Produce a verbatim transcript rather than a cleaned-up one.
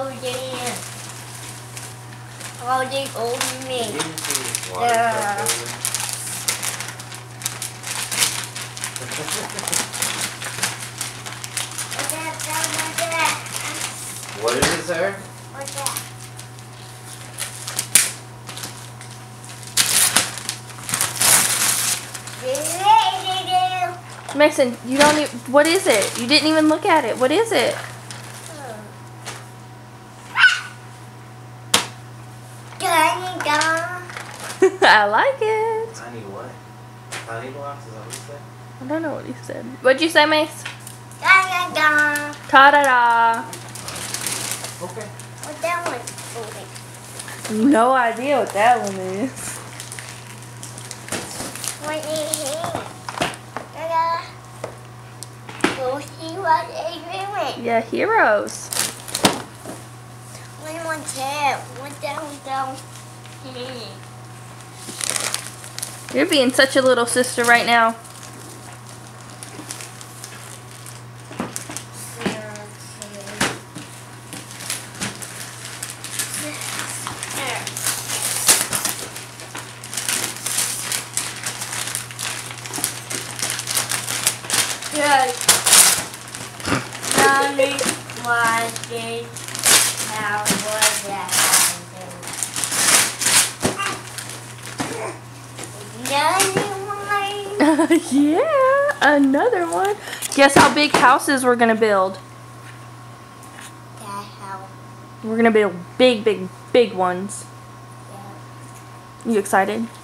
holding. Holding over me. You didn't see water Yeah. truck building? What's that? What's that? What is it, sir? What's that? Mason, you don't even, what is it? You didn't even look at it. What is it? I like it. Tiny what? Tiny blocks? Is that what you said? I don't know what he said. What'd you say, Mace? Da-da-da. Ta-da-da. Okay. What's that one? No idea what that one is. What is it? Da-da. Go see what they're doing. Yeah, heroes. One more tap. One down, down. You're being such a little sister right now. Good. Mommy wanted how was that? Another one. Yeah, another one. Guess how big houses we're gonna build? That how? We're gonna build big, big, big ones. Yeah. You excited?